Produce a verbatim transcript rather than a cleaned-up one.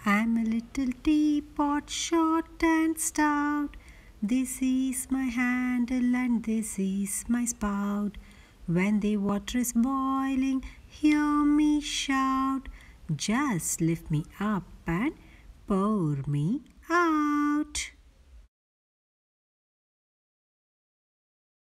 I'm a little teapot, short and stout. This is my handle and this is my spout. When the water is boiling, hear me shout. Just lift me up and pour me out.